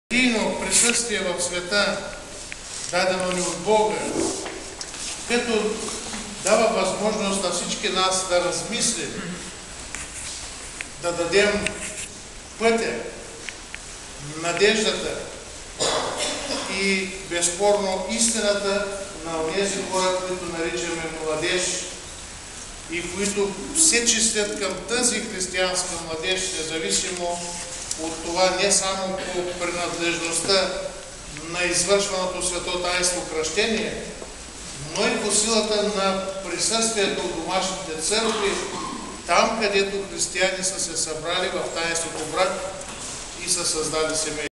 Едино присъствие в света, дадено ни от Бога, което дава възможност на всички нас да размислим, да дадем пътя, надеждата и безспорно истината на тези хора, които наричаме младеж и които се числят към тази християнска младеж, независимо от това не само по принадлежността на извършваното свято таинство кръщение, но и по силата на присъствието в домашните църкви, там където християни са се събрали в таинството брак и са създали семейство.